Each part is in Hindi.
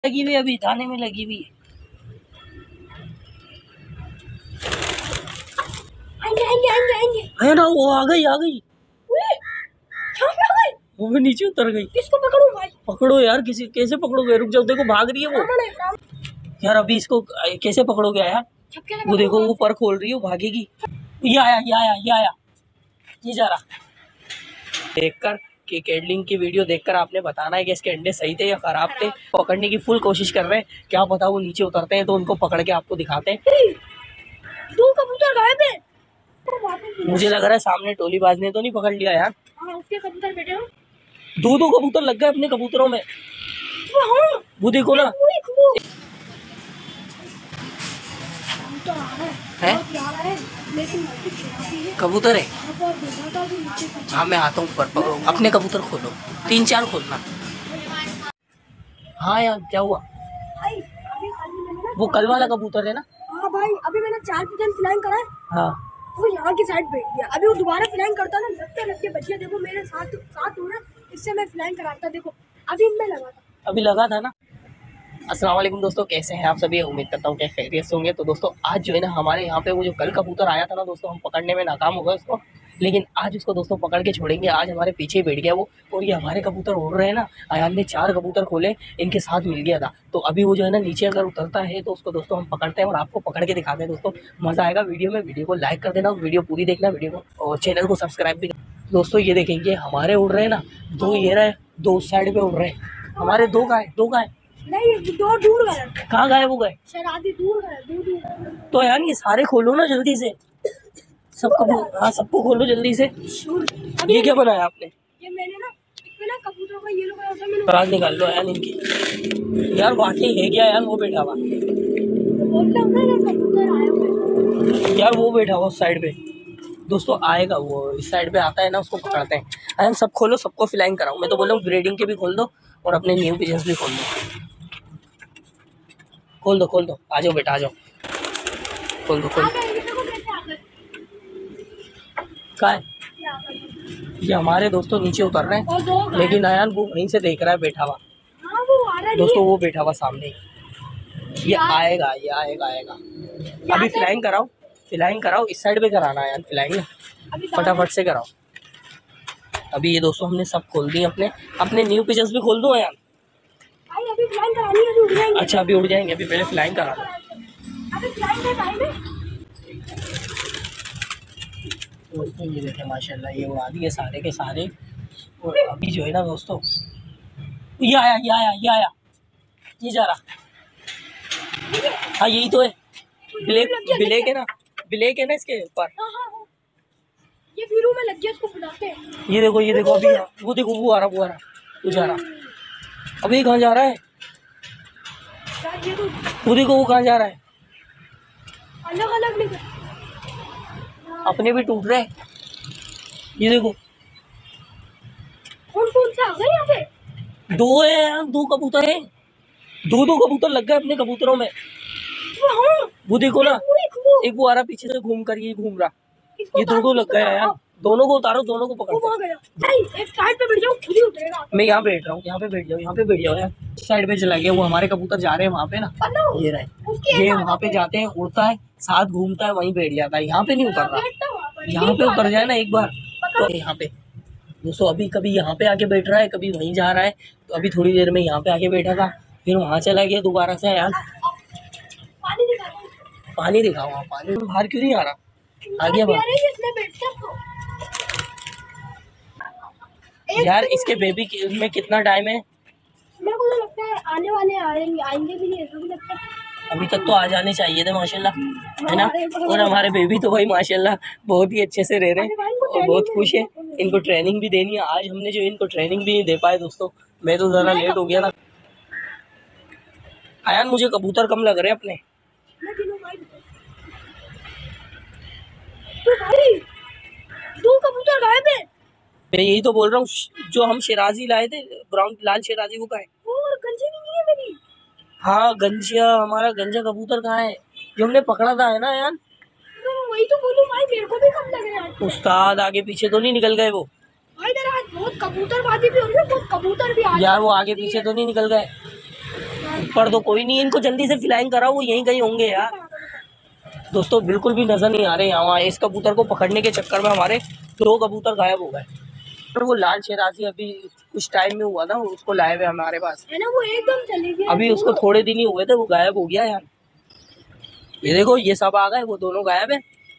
लगी हुई, अभी दाने में लगी हुई है। आएंगे ना, वो आ गई वो भी नीचे उतर गई। किसको पकड़ूं भाई? पकड़ो यार, किसी कैसे पकड़ोगे? रुक जाओ, देखो भाग रही है वो यार। अभी इसको कैसे पकड़ोगे यार? वो देखो वो पर खोल रही है, वो भागेगी। ये आया ये जा रहा। देखकर कि कैडलिंग की वीडियो देखकर आपने बताना है कि इसके अंडे सही थे या खराब थे। पकड़ने की फुल कोशिश कर रहे हैं, क्या पता वो नीचे उतरते हैं तो उनको पकड़ के आपको दिखाते हैं। दो कबूतर गायब है। मुझे लग रहा है सामने टोलीबाज ने तो नहीं पकड़ लिया यार। हाँ, उसके कबूतर बैठे हो। दो कबूतर लग गए अपने कबूतरों में। वो देखो ना है, कबूतर है। हाँ मैं आता हूँ ऊपर, पकड़ो अपने कबूतर खोलो, 3-4 खोलना। हाँ यार क्या हुआ? वो कल वाला कबूतर है ना? हाँ भाई, अभी मैंने 4 पिजन फ्लाइंग करा है। हाँ वो यहाँ की साइड बैठ गया। अभी वो दोबारा फ्लाइंग करता ना, लगते बचिया देखो मेरे साथ हो रहा है। इससे मैं फ्लाइंग कराता, देखो अभी इनमें लगा था। अभी लगा था ना। अस्सलाम वालेकुम दोस्तों, कैसे हैं आप सभी? उम्मीद करता हूँ कि खैरियत से होंगे। तो दोस्तों आज जो है ना हमारे यहाँ पे वो जो कल कबूतर आया था ना दोस्तों, हम पकड़ने में नाकाम हो गए उसको, लेकिन आज उसको दोस्तों पकड़ के छोड़ेंगे। आज हमारे पीछे बैठ गया वो, और ये हमारे कबूतर उड़ रहे हैं ना। अयान ने 4 कबूतर खोले, इनके साथ मिल गया था। तो अभी वो जो है ना नीचे अगर उतरता है तो उसको दोस्तों हम पकड़ते हैं और आपको पकड़ के दिखाते हैं। दोस्तों मज़ा आएगा वीडियो में, वीडियो को लाइक कर देना, वीडियो पूरी देखना वीडियो को, और चैनल को सब्सक्राइब भी। दोस्तों ये देखेंगे हमारे उड़ रहे हैं ना, 2 ये रहे, 2 उस साइड पे उड़ रहे हैं हमारे। 2 गाय नहीं, 2 दूर गए। कहाँ गायब हो गए? शराबी दूर गए। तो यार ये सारे खोलो ना जल्दी से, सबको। हाँ सबको खोलो जल्दी से। ये क्या बनाया आपने? ये मैंने ना कबूतरों का ये लोग पराग निकाल लो यार इनकी। यार वाकई है क्या यार? वो बैठा हुआ यार, वो बैठा हुआ उस साइड पे। दोस्तों आएगा वो, इस साइड पे आता है ना, उसको पकड़ते हैं। अरे सब खोलो, सबको फ्लाइंग कराओ। मैं तो बोल रहा हूँ ब्रीडिंग के भी खोल दो और अपने न्यू पिजन्स भी खोल दो। खोल दो, आ जाओ बेटा आ जाओ, खोल दो। कहाँ है? ये हमारे दोस्तों नीचे उतर रहे हैं, लेकिन अयान वो वहीं से देख रहा है बैठा हुआ। दोस्तों वो बैठा हुआ सामने, ये आएगा। अभी फ्लाइंग कराओ, इस साइड पे कराना है यार फ्लाइंग, फटाफट से कराओ। अभी ये दोस्तों हमने सब खोल दिए, अपने न्यू पिजन्स भी खोल दो यार। अभी फ्लाइंग करानी है, अभी उड़ जाएंगे। अच्छा अभी उड़ जाएंगे, अभी पहले फ्लाइंग करा दो। दोस्तों ये देखें माशाल्लाह, ये उड़ा दिए सारे के सारे। और अभी जो है ना दोस्तों, ये आया, ये जा रहा। हाँ यही तो है, ब्लैक है ना इसके ऊपर। ये फिरू में लग गया, इसको बुलाते हैं। ये देखो अभी वो देखो, वो आ रहा, वो जा रहा। अभी कहाँ जा रहा है? वो देखो वो कहाँ जा रहा है। अलग नहीं, अपने भी टूट रहे। ये देखो कौन से आ गए यहाँ पे? 2 है यार, 2 कबूतर है। 2 कबूतर लग गए अपने कबूतरों में। वो देखो ना, एक वो आ रहा पीछे से घूम कर, ये घूम रहा। ये 2 लग गए यार। दोनों को उतारो, दोनों को पकड़ो। एक साइड पे बैठ जाओ, खुद ही उतरेगा। मैं यहाँ बैठ रहा हूँ, यहाँ पे बैठ जाओ यार। साइड पे चला गया वो, हमारे कबूतर जा रहे हैं वहाँ पे ना, ये रहे, ये वहाँ पे जाते हैं, उड़ता है साथ घूमता है, वहीं बैठ जाता है। यहाँ पे नहीं उतर रहा, यहाँ पे उतर जाए ना एक बार तो। यहाँ पे दोस्तों अभी कभी यहाँ पे आके बैठ रहा है, कभी वहीं जा रहा है। तो अभी थोड़ी देर में यहाँ पे आके बैठा था, फिर वहाँ चला गया दोबारा से। यार पानी दिखाओ, पानी बाहर क्यों नहीं आ रहा? आ गया बाहर यार। इसके बेबी में कितना टाइम है? मेरे को तो लगता है आने वाले आएंगे भी नहीं, ऐसा भी लगता है। अभी तक तो आ जाने चाहिए थे माशाल्लाह, है ना। और हमारे बेबी तो भाई माशाल्लाह बहुत ही अच्छे से रह रहे हैं और बहुत खुश है। इनको ट्रेनिंग भी देनी है, आज हमने जो इनको ट्रेनिंग भी नहीं दे पाए दोस्तों, मैं तो ज़रा लेट हो गया था। आयान मुझे कबूतर कम लग रहे हैं अपने। तो भाई 2 कबूतर गायब है। मैं यही तो बोल रहा हूँ, जो हम शिराजी लाए थे, ब्राउन लाल शिराजी, वो कहाँ है? और गंजी भी नहीं है मेरी। हाँ गंजिया, हमारा गंजा कबूतर कहाँ है जो हमने पकड़ा था, है ना यार? वही तो बोलूं भाई, मेरे को भी कम लग रहा है। उस्ताद आगे पीछे तो नहीं निकल गए वो? भाई आज बहुत कबूतरबाजी भी हो रही है, बहुत कबूतर भी आ यार वो आगे पीछे तो नहीं निकल गए? पर तो कोई नहीं, इनको जल्दी से फ्लाइंग कराओ, वो यहीं कहीं होंगे यार। दोस्तों बिल्कुल भी नजर नहीं आ रहे यहाँ। इस कबूतर को पकड़ने के चक्कर में हमारे 2 कबूतर गायब हो गए। और वो लाल शेराजी अभी कुछ टाइम में हुआ था, उसको लाए हुए हमारे पास है ना, वो एकदम चली गई। अभी उसको थोड़े दिन ही हुए थे, वो गायब हो गया यार। ये देखो ये सब आ गए, वो दोनों गायब है।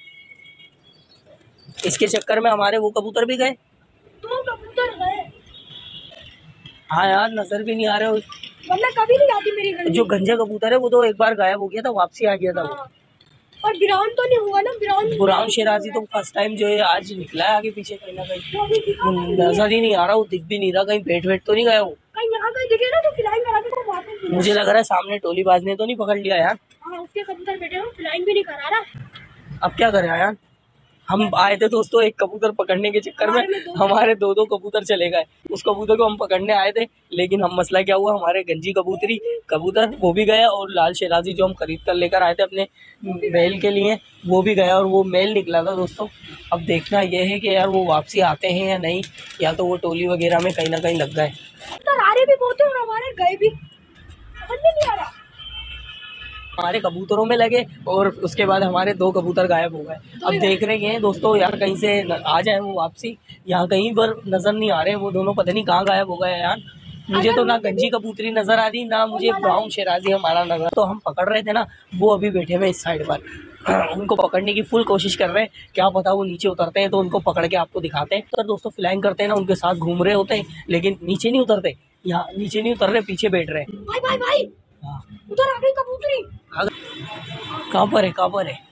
इसके चक्कर में हमारे वो कबूतर भी गए। 2 कबूतर गए। हाँ यार, नजर भी नहीं आ रहे। वरना कभी नहीं आती मेरी गंजी। जो गंजा कबूतर है वो तो एक बार गायब हो गया था, वापसी आ गया था वो। और ब्राउन तो नहीं हुआ ना? ब्राउन शेराजी तो फर्स्ट टाइम जो है आज निकला है आगे पीछे कहीं ना कहीं। नजर ही नहीं आ रहा, वो दिख भी नहीं रहा। कहीं पेट वेट तो नहीं गया वो? कहीं यहाँ कहीं दिखे ना तो फ्लाइंग करा के वापस। मुझे लग रहा है सामने टोलीबाज ने तो नहीं पकड़ लिया यार। हाँ, उसके कबूतर बैठे हो, फ्लाइंग भी नहीं करा रहा। अब क्या करें यार? हम आए थे दोस्तों एक कबूतर पकड़ने के चक्कर में हमारे 2 कबूतर चले गए। उस कबूतर को हम पकड़ने आए थे, लेकिन हम मसला क्या हुआ, हमारे गंजी कबूतर वो भी गया, और लाल शेराजी जो हम खरीद कर लेकर आए थे अपने मेल के लिए वो भी गया, और वो मेल निकला था दोस्तों। अब देखना यह है कि यार वो वापसी आते हैं या नहीं, या तो वो टोली वगैरह में कहीं ना कहीं लग गए। तो भी बहुत और हमारे गए भी, समझ में नहीं आ रहा। हमारे कबूतरों में लगे और उसके बाद हमारे 2 कबूतर गायब हो गए। अब देख रहे हैं दोस्तों यार कहीं से आ जाए वो वापसी, यहाँ कहीं पर नजर नहीं आ रहे वो दोनों, पता नहीं कहाँ गायब हो गए यार। मुझे तो ना गंजी कबूतरी नजर आ रही, ना मुझे ब्राउन शेराजी हमारा नजर। तो हम पकड़ रहे थे ना, वो अभी बैठे हुए इस साइड पर, उनको पकड़ने की फुल कोशिश कर रहे हैं। क्या पता वो नीचे उतरते हैं तो उनको पकड़ के आपको दिखाते हैं। तो दोस्तों फ्लाइंग करते हैं ना, उनके साथ घूम रहे होते हैं, लेकिन नीचे नहीं उतरते। यहाँ नीचे नहीं उतर रहे, पीछे बैठ रहे हैं। भाई उधर आ गई कबूतरी। कहाँ पर है, कहाँ पर है?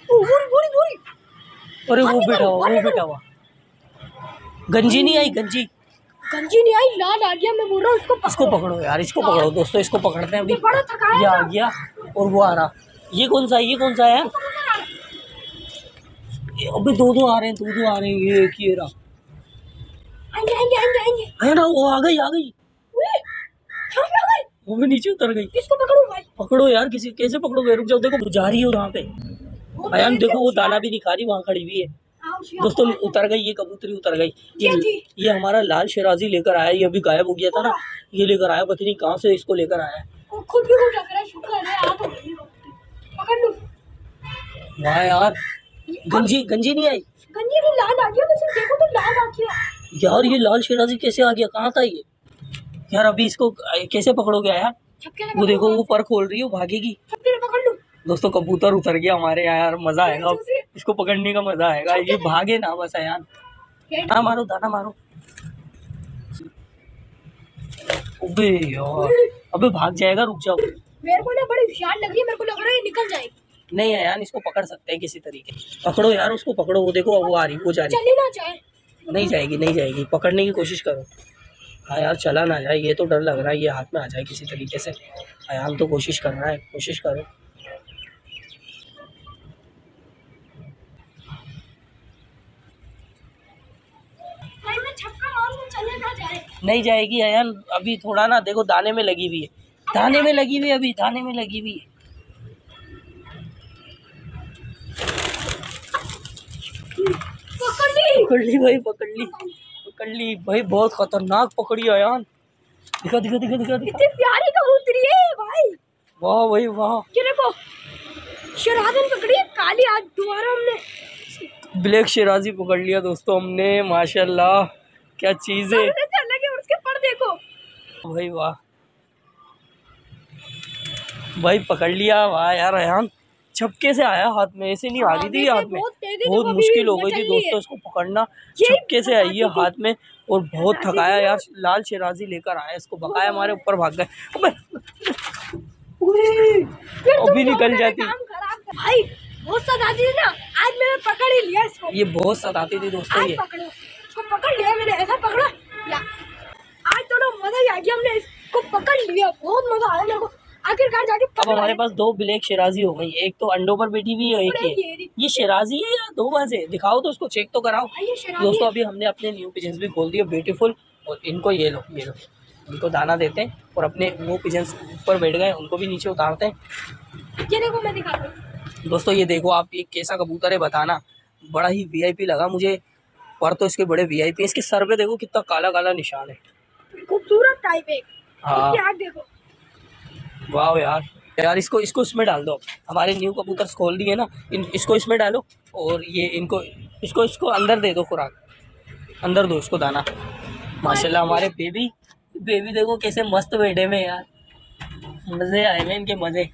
अरे वो बैठा हुआ। गंजी नहीं आई, गंजी नहीं आई, लाल आ गया। मैं बोल रहा हूँ इसको पकड़ो यार, इसको पकड़ो दोस्तों, इसको पकड़ते हैं अभी। बड़ा थकाया ये आ गया और वो आ रहा। ये कौन सा है? अबे 2 आ रहे हैं, 2 आ रहे हैं। ये एक ही रहा। आएंगे ना, वो आ गई। वो भी नीचे उतर गई। किसको पकड़ूं भाई? पकड़ो यार, किसी कैसे पकड़ोगे? रुक जाओ, देखो जा रही है वहाँ पे। अयान देखो वो दाना भी नहीं खा रही, वहाँ खड़ी हुई है। दोस्तों उतर गई, ये कबूतरी उतर गई। ये हमारा लाल शेराजी लेकर आया, ये अभी गायब हो गया था ना, ये लेकर आया, पता नहीं कहाँ से इसको लेकर आया। खुद भी लग रहा है, शुक्र है आ तो गई। पकड़ लूं? वाह यार, गंजी नहीं आई। गंजी नहीं, लाल आ गया। वैसे देखो तो लाल आ गया यार। ये लाल शेराजी कैसे आ गया? कहाँ था ये यार? अभी इसको कैसे पकड़ोगे यार? वो देखो वो पर खोल रही है, वो भागेगी। पकड़ लूं? दोस्तों कबूतर उतर गया हमारे यहाँ यार, मजा आएगा अब इसको पकड़ने का, मजा आएगा। ये भागे ना बस यार। दाना मारो। अबे यार, अबे भाग जाएगा, रुक जाओ। मेरे को ना बड़ी होशियार लग रही है, मेरे को लग रहा है ये निकल जाएगी। नहीं है यार, इसको पकड़ सकते हैं किसी तरीके। पकड़ो यार, उसको पकड़ो। वो देखो वो आ रही, वो जा रही। चली ना जाए। नहीं जाएगी, पकड़ने की कोशिश करो। हाँ यार, चला ना जाए, ये तो डर लग रहा है, ये हाथ में आ जाए किसी तरीके से। अयान तो कोशिश कर रहा है, कोशिश करो। नहीं जाएगी अयान, अभी थोड़ा ना, देखो दाने में लगी हुई है, दाने में लगी हुई है। पकड़ ली भाई, बहुत खतरनाक पकड़ी अयान। दिखा। इतनी प्यारी कबूतरी है भाई। वाह भाई वाह। ये देखो शेराजी पकड़ी है, काली। आज दोबारा हमने ब्लैक शेराजी पकड़ लिया दोस्तों हमने, माशाल्लाह क्या चीज है। उसके पर देखो भाई वाह भाई, पकड़ लिया। वाह यार अयान, छपके से आया हाथ में, ऐसे नहीं आ रही थी हाथ में, बहुत मुश्किल हो गई थी दोस्तों इसको पकड़ना। छपके से आई है हाथ में और बहुत थकाया यार। लाल शेराजी लेकर आया, इसको भगाया, हमारे ऊपर भाग गए। अभी निकल जाती भाई, बहुत सताती थी ना, आज मैंने पकड़ ही लिया इसको। ये बहुत सताती थी दोस्तों, ये इसको पकड़ लिया मैंने, ऐसा पकड़ा या आज तो ना मजा ही आ गया। हमने इसको पकड़ लिया, बहुत मजा आया मेरे को आखिरकार जाके। अब हमारे पास 2 ब्लैक शेराजी हो गई, एक तो अंडों पर बैठी हुई है, एक है। ये शेराजी है या 2 बाज है? दिखाओ तो उसको, चेक तो कराओ दोस्तों। अभी हमने अपने न्यू पिजन्स भी खोल दिए, ब्यूटीफुल। और इनको ये लो, इनको दाना देते हैं और अपने न्यू पिजन्स ऊपर बैठ गए, उनको भी नीचे उतारते हैं। ये देखो, मैं दिखाता हूं दोस्तों, ये देखो आप, ये कैसा कबूतर है बताना। बड़ा ही वीआईपी लगा मुझे, पर तो इसके बड़े वीआईपी। इसके सर पे देखो कितना काला काला निशान है, खूबसूरत टाइप है। हाँ इसकी आँख देखो, वाह यार, यार इसको इसको इसमें डाल दो। हमारे न्यू कबूतर खोल दिए ना, इसको इसमें डालो और ये इनको इसको इसको अंदर दे दो खुराक, अंदर दो इसको दाना। माशाल्लाह हमारे बेबी बेबी देखो कैसे मस्त बैठे में यार, मजे आए हुए इनके मजे।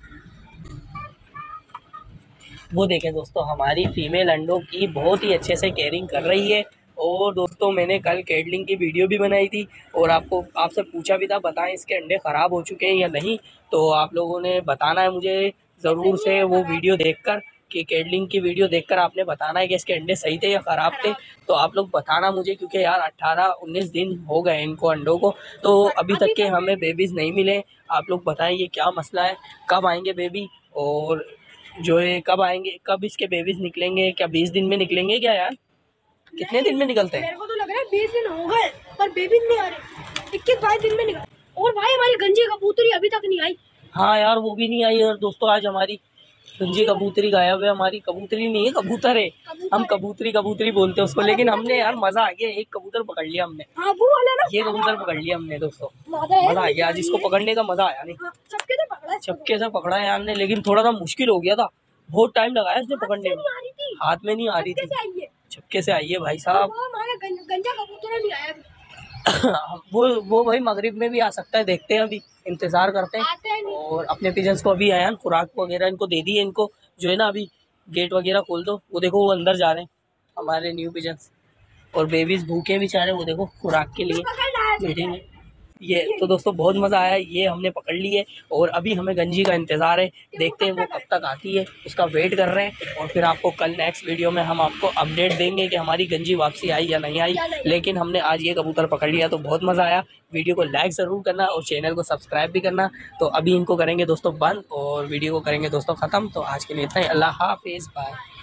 वो देखें दोस्तों, हमारी फीमेल अंडों की बहुत ही अच्छे से केयरिंग कर रही है। और दोस्तों मैंने कल कैडलिंग की वीडियो भी बनाई थी और आपसे पूछा भी था, बताएं इसके अंडे ख़राब हो चुके हैं या नहीं। तो आप लोगों ने बताना है मुझे ज़रूर से वो वीडियो देखकर, कि कैडलिंग की वीडियो देखकर आपने बताना है कि इसके अंडे सही थे या ख़राब थे। तो आप लोग बताना मुझे, क्योंकि यार 18-19 दिन हो गए इनको अंडों को, तो अभी तक के हमें बेबीज़ नहीं मिले। आप लोग बताएं ये क्या मसला है, कब आएंगे बेबी, और जो है कब आएंगे, कब इसके बेबीज निकलेंगे, क्या 20 दिन में निकलेंगे क्या यार, कितने दिन में निकलते हैं? मेरे को तो लग रहा है 20 दिन हो गए पर बेबी नहीं आ रहे, 21-22 दिन में निकल। और भाई हमारी गंजी कबूतरी अभी तक नहीं आई। हाँ यार वो भी नहीं आई। और दोस्तों आज हमारी गंजी कबूतरी गायब है। हमारी कबूतरी नहीं है, कबूतर है। हम कबूतरी कबूतरी बोलते हैं उसको, लेकिन हमने यार मजा आ गया, एक कबूतर पकड़ लिया हमने। हाँ वो वाला ना, ये कबूतर पकड़ लिया हमने दोस्तों, मजा मजा आ गया आज इसको पकड़ने का, मजा आया नहीं। चपके से पकड़ा है। चपके से पकड़ा है यार ने, लेकिन थोड़ा सा मुश्किल हो गया था, बहुत टाइम लगाया इसने पकड़ने में, हाथ में नहीं आ रही थी। चपके से आई है भाई साहब। वो हमारा गंजा कबूतर नहीं आया अभी। वो भाई मगरिब में भी आ सकता है, देखते हैं, अभी इंतजार करते हैं। और अपने पिजन्स को अभी आया खुराक वगैरह इनको दे दी है। इनको जो है ना अभी गेट वगैरह खोल दो, वो देखो वो अंदर जा रहे हैं हमारे न्यू पिजन्स। और बेबीज भूखे बेचारे, वो देखो खुराक के लिए बैठेंगे। ये तो दोस्तों बहुत मज़ा आया, ये हमने पकड़ ली है। और अभी हमें गंजी का इंतज़ार है, देखते हैं वो कब तक आती है, उसका वेट कर रहे हैं। और फिर आपको कल नेक्स्ट वीडियो में हम आपको अपडेट देंगे कि हमारी गंजी वापसी आई या नहीं आई। लेकिन हमने आज ये कबूतर पकड़ लिया, तो बहुत मज़ा आया। वीडियो को लाइक ज़रूर करना और चैनल को सब्सक्राइब भी करना। तो अभी इनको करेंगे दोस्तों बंद और वीडियो को करेंगे दोस्तों ख़त्म। तो आज के लिए इतना ही, अल्लाह हाफिज़, बाय।